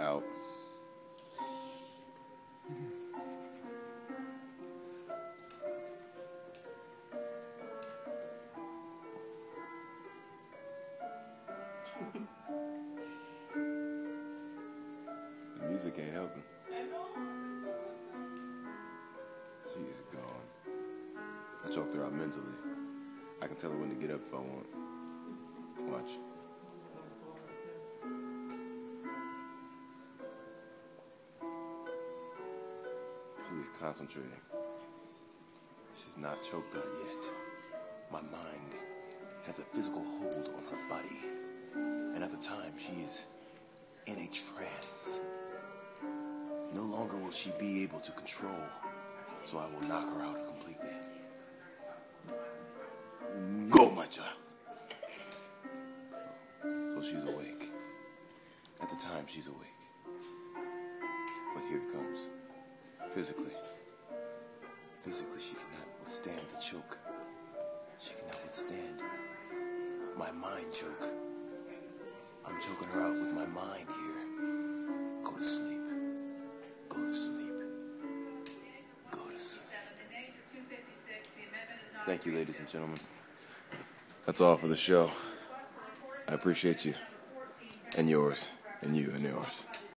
out. The music ain't helping. She is gone. I choked her out mentally. I can tell her when to get up if I want. Watch. She is concentrating. She's not choked out yet. My mind has a physical hold on her body. And at the time, she is in a trance. No longer will she be able to control, so I will knock her out completely. Go, my child. So she's awake. At the time, she's awake. But here it comes. Physically, she cannot withstand the choke. She cannot withstand my mind choke. I'm choking her out with my mind here. Go to sleep. Go to sleep. Go to sleep. Thank you, ladies and gentlemen. That's all for the show. I appreciate you. And yours. And you and yours.